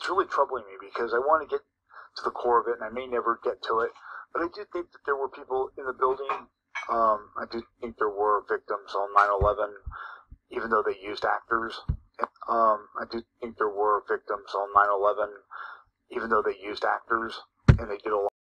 it's really troubling me because I want to get to the core of it, and I may never get to it. But I do think that there were people in the building. I do think there were victims on 9/11, even though they used actors. I do think there were victims on 9/11, even though they used actors, and they did a lot.